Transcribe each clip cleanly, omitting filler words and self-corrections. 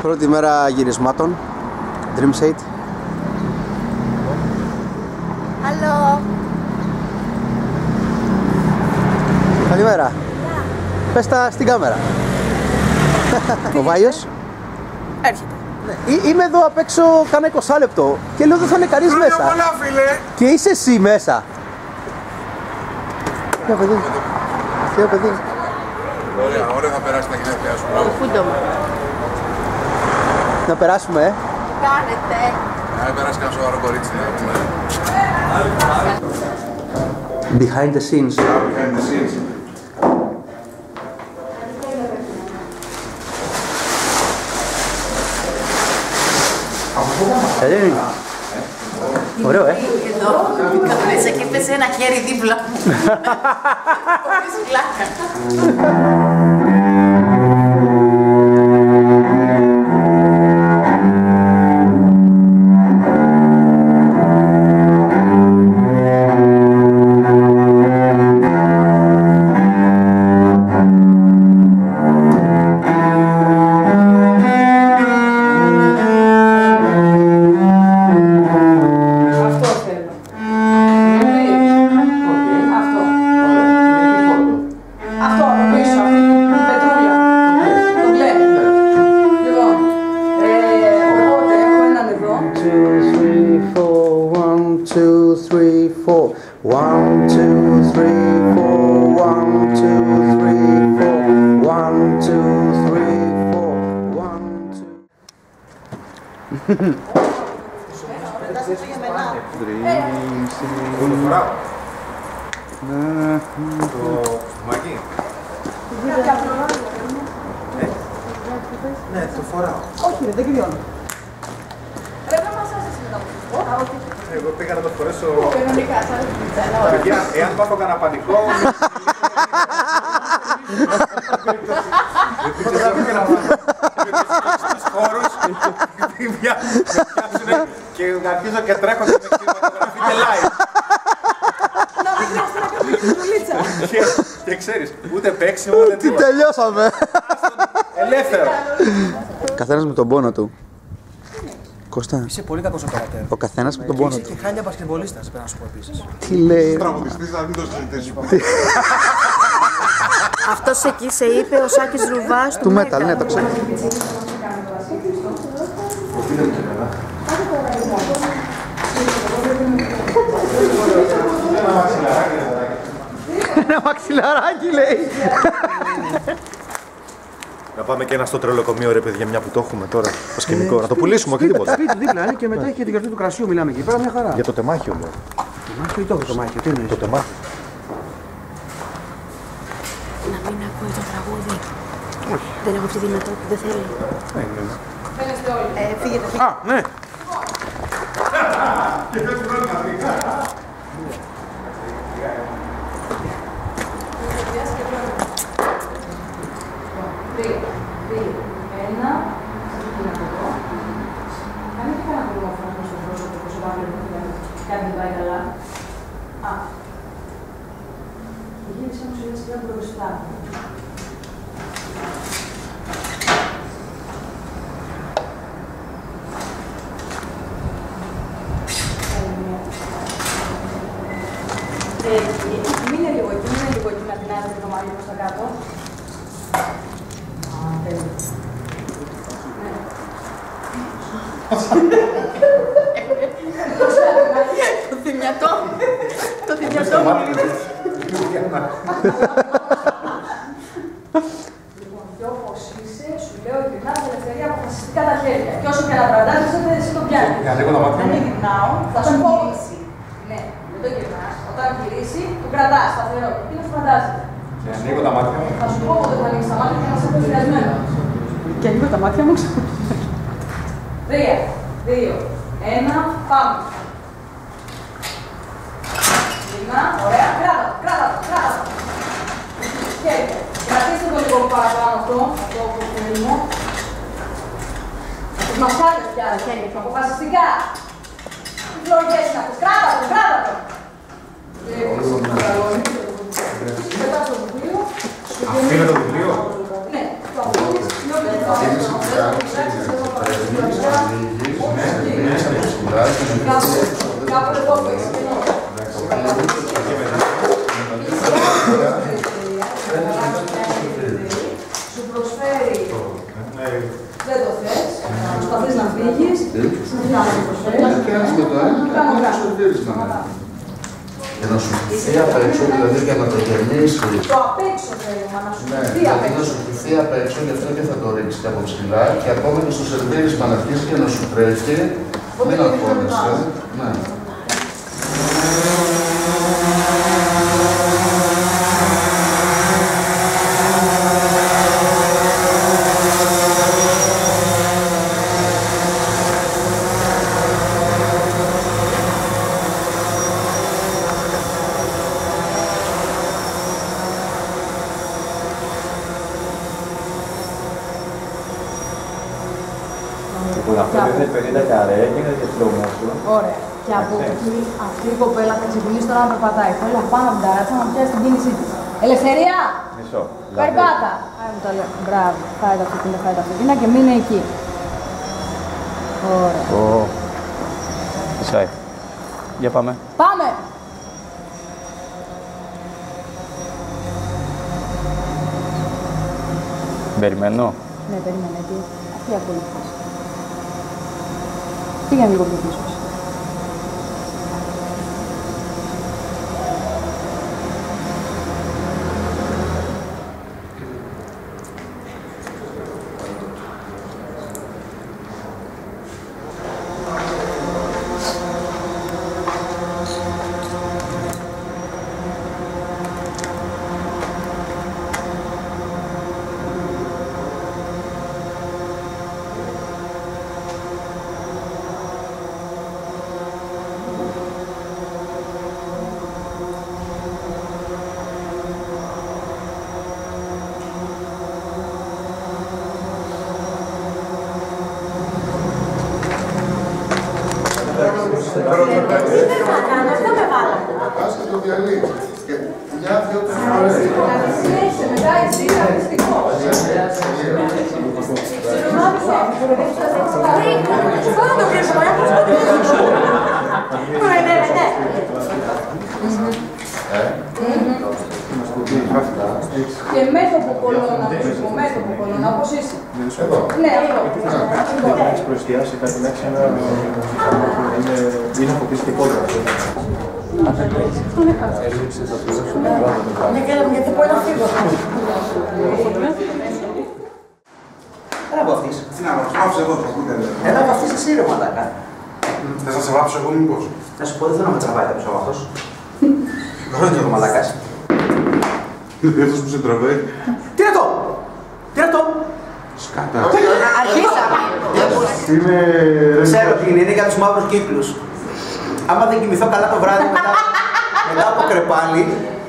Πρώτη μέρα γυρισμάτων. Dreamsate. Hello. Καλημέρα. Πες τα στην κάμερα. Ο Βάιος. Έρχεται. Είμαι εδώ απ' έξω κάνα 20 λεπτό και λέω δεν θα είναι κανείς μέσα. Πολλά, φίλε. Και είσαι εσύ μέσα. Ποια παιδί. Ποια παιδί. Ωραία, ωραία θα περάσει τα γενέθλιά σου. Το φούντομα. Να περάσουμε, Κάνετε. Να περάσει κανένα σοβαρό κορίτσι. Behind the scenes. Behind the scenes. Ωραίο, Εδώ, μέσα και έπεσε ένα χέρι δίπλα μου. Χωρίς πλάκα. Ναι, το φοράω. Όχι, δεν κρυώνω. Πρέπει να μασάζεσαι μετά από αυτό. Εγώ πήγα να το φορέσω. Κανονικά, σαν πίτσα. Παιδιά, εάν πάθω κανένα πανικό. Δεν θα πήγα να βάλω. Στους χώρους και αρχίζω και τρέχω και με κινηματογραφεί και live. Να μην χρειάζεται να κάνουμε τη δουλίτσα. Και ξέρεις, ούτε παίξιμο, ούτε Τι τίποτα. τελειώσαμε. Ελεύθερο. Καθένας με τον πόνο του. Κώστα, Είσαι πολύ κακός οπερατέρ. ο καθένας με τον πόνο Είσαι του. και χάλια μπασκετμπολίστας, πρέπει να σου πω επίσης. Τι λέει. Τραγουδιστής, να μην το συζητήσουμε. Αυτός εκεί σε είπε ο Σάκης Ρουβάς Του metal, ναι, το ξέρω. Ένα μαξιλαράκι λέει. Να πάμε και ένα στο τρελοκομείο, ρε παιδιά, μια που το έχουμε τώρα. Το σκηνικό. Να το πουλήσουμε, όχι τίποτα. Σπίτι δίπλα είναι και μετά έχει και την καρτή του κρασιού, μιλάμε εκεί πέρα, μια χαρά. Για το τεμάχιο, λέω. Το μάχιο ή το μάχιο, τι εννοείς. Το τεμάχιο. Να μην ακούει το τραγούδι. Δεν έχω αυτή τη δυνατότητα, δεν θέλει. Φύγετε. Α, ναι. Κάτι δεν πάει καλά. Α. Γύρισε όμως έτσι πέρα μπροστά. Μείνε λίγο εκεί να την άδειε το μάλι προς τα κάτω. Α, τέλειο. Το θυμιατό. Το θυμιατό μου. Λοιπόν, και όπως είσαι, σου λέω γυρνάς ελευθερία αποφασιστικά τα χέρια. Και όσο και να τραντάζεσαι, εσύ το πιάνεις. Δεν γυρνάω, θα σου γυρίσει. Ναι, δεν το γυρνάς. Όταν γυρίσει, το κρατάς σταθερό. Και εκείνος φαντάζεται. Και ανοίγω τα μάτια μου. Θα σου πω πότε θα ανοίξεις τα μάτια και να σε πω πειρασμένο. Και ανοίγω τα μάτια μου. 3, 2, 1, πάμε. Γυρνά, ωραία. Κράτα το. Χέρια. Κρατήστε το λίγο παραπάνω αυτό που θέλουμε. Τις μασχάλες πια, χέρια, αποφασιστικά. Τι φλωριές είναι αυτές. Κράτα το. Μετά στο βιβλίο. Αφήνω το βιβλίο. Ναι, το αφήνεις. απ' έξω, δηλαδή για να το γεμίσει. Το απ' έξω θέλουμε, να σου Ναι, χυθεί δηλαδή απ' να έξω. σου χυθεί απ' έξω, γι' αυτό και θα το ρίξει και από ψηλά. Και ακόμα και στο σερβίρισμα να αρχίσει και να σου τρέχει. Μην αγχώνεσαι. Ναι. Λοιπόν, αυτό είναι 50 καρέ, γίνεται και slow motion. Ωραία. Και από εκεί αυτή η κοπέλα θα ξεκινήσει τώρα να περπατάει. Θέλω πάνω από την ταράτσα να πιάσει την κίνησή της. Ελευθερία! Μισό. Περπάτα! Άρα μου το λέω. Μπράβο. Φάει τα αυτοκίνητα, φάει τα αυτοκίνητα και μείνε εκεί. Ωραία. Ισάει. Για πάμε. Πάμε! Περιμένω. Ναι, περίμενε. Αυτή η ακολουθήση. Πήγαινε λίγο πιο πίσω. Αυτό με βάλαμε. Πας και το διαλύεις. Και μια-δυο φορές. Συνέχισε μετά εσύ, αριστικό. Πώς να το κρύψω, πώς να το κρύψω. Και μέτωπο κολόνα, μέτωπο κολόνα, όπως είσαι. Εδώ. Ναι, αυτό. Έχεις προεστιάσει κάτι να έχεις ένα είναι αποκλειστικότερο. Γιατί μπορεί να φύγω. Έλα βαφτείς. Τι να βαφτείς εδώ, θα πούτε. Έλα βαφτείς εσύ ρε μαλάκα. Θες να σε βάψω εγώ μήπως. Να σου πω, δεν θέλω να με τραβάει κάποιος από αυτός. Δεν είναι ο μαλάκας. Αυτός που σε τραβάει. Τι είναι αυτό! Τι είναι αυτό! Σκάτα. Αρχίσαμε. Ξέρω τι είναι για τους μαύρους κύκλους. Άμα δεν κοιμηθώ καλά το βράδυ μετά από κρεπάλι.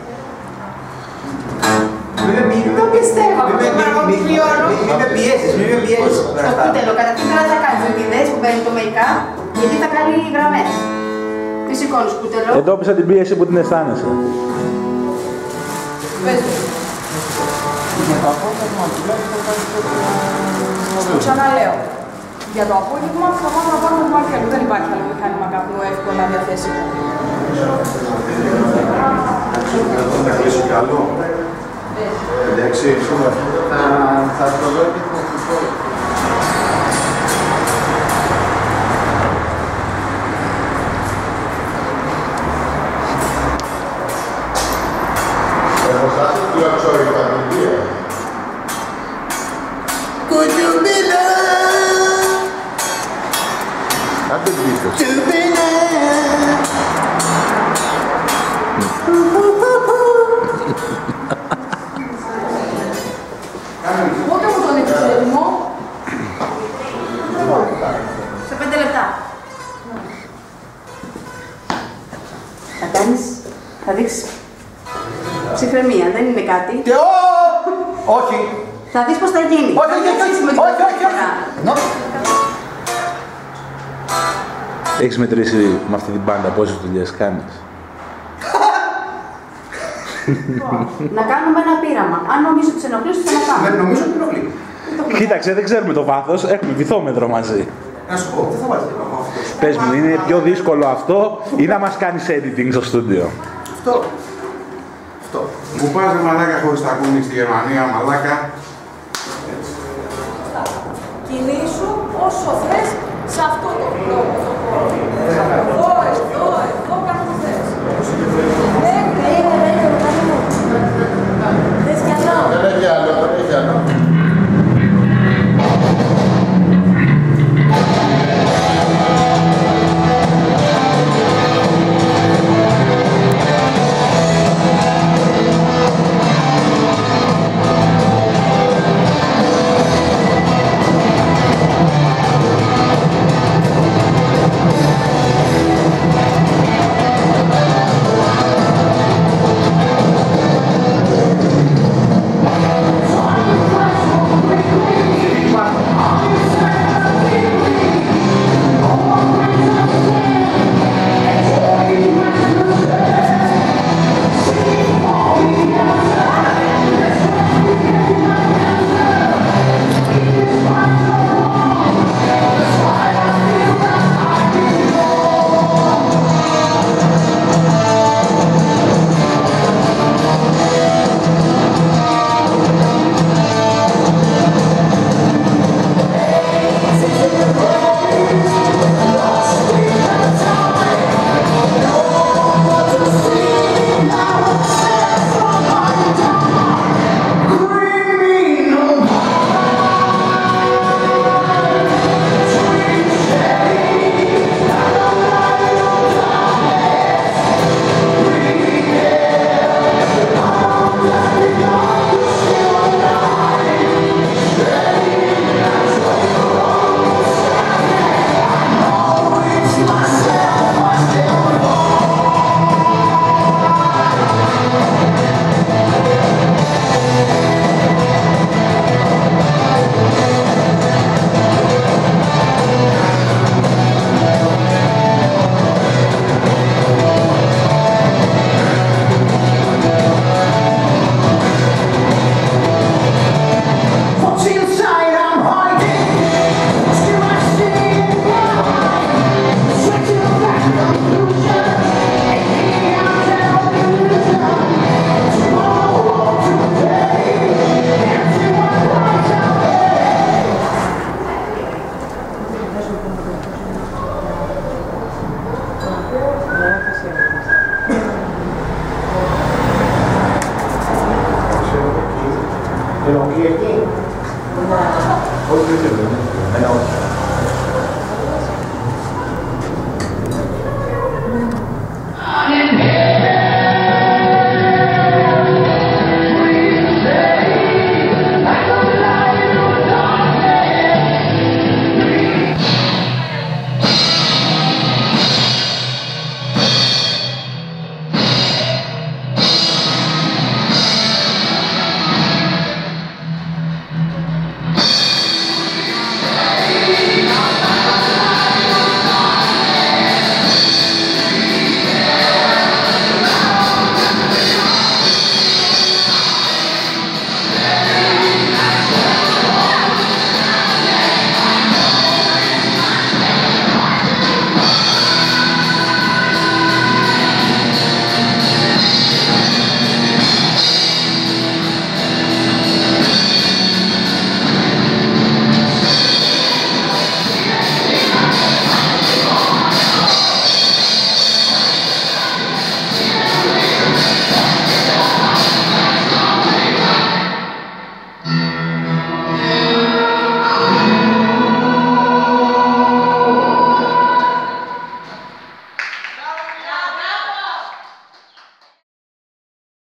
Μην το πιστεύω. Μην με πιέσεις, μην με πιέσεις. Το κούτελο, καταρχήν τώρα θα κάνεις δοκιδές που παίρνει το make-up, γιατί θα κάνει γραμμές. Τι σηκώνεις κούτελο. Εντόπισα την πίεση που την αισθάνεσαι. Πες το. Το ξαναλέω. Για το απόγευμα θα πάμε να πάρουμε το μάρκερ. Δεν υπάρχει άλλο μηχάνημα καπνού εύκολα διαθέσιμο. Να κλείσω κι άλλο. Εντάξει, Θα το δω και το χτυπώ. Κουτσουμπίλα! Άντε μπήκες. Τσουμπίλα! Πότε μου τον έχεις έτοιμο? Σε 5 λεπτά. Θα κάνεις, θα δείξεις ψυχραιμία, δεν είναι κάτι. Και όχι! Θα δεις πώς θα γίνει. Όχι, Έχεις μετρήσει με αυτή την μπάντα πόσες δουλειές κάνεις. Να κάνουμε ένα πείραμα. Αν νομίζω ότι σε ενοχλείς, θα το κάνουμε. Νομίζω ότι ενοχλεί. Κοίταξε, δεν ξέρουμε το βάθος, έχουμε βυθόμετρο μαζί. Να σου πω, δεν θα βάλεις το αυτό. Πες μου, είναι πιο δύσκολο αυτό ή να μας κάνεις editing στο στούντιο. Αυτό. Που πας ρε μαλάκα χωρίς τα κούνη στη Γερμανία, μαλάκα. Κινήσου όσο θες σε αυτό το χώρο. Εδώ, εδώ, εδώ, κάνω το θες. Ενοχλεί εκεί. Όχι, δεν ενοχλεί.